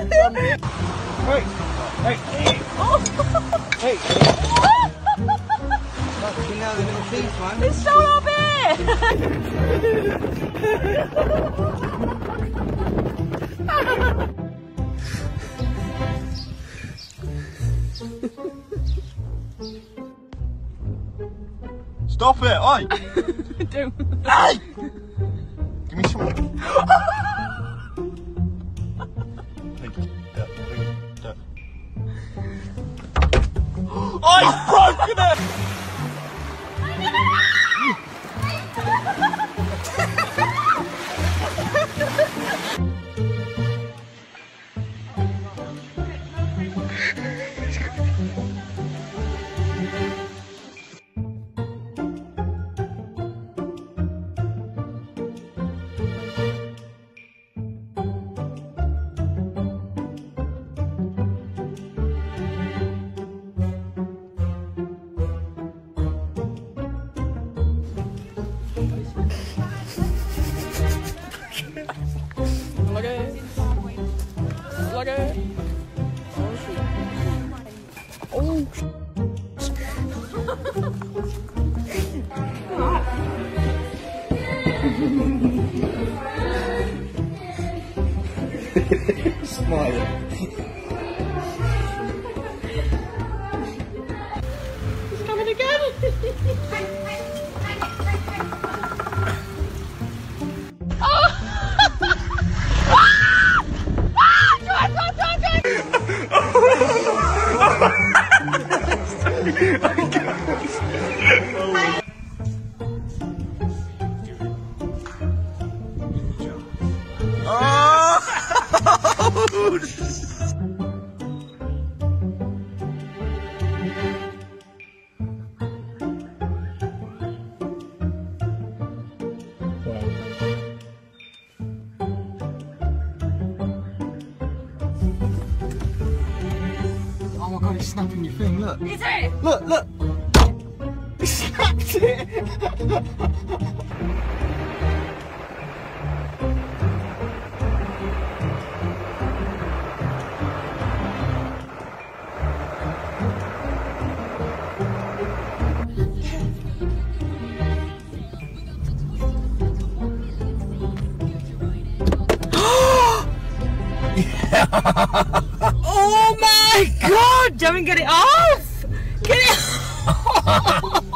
Hey! Hey! Oh. Hey! You know the little piece one. It's so not big! Stop it! Oi! Don't. Hey! Give me some. I've broken it! Look at it. Oh, shit. Smile. He's coming again. Oh my god, it's snapping your thing, look. Is it? Look, look! It snapped it! Oh my god! Don't get it off! Get it off!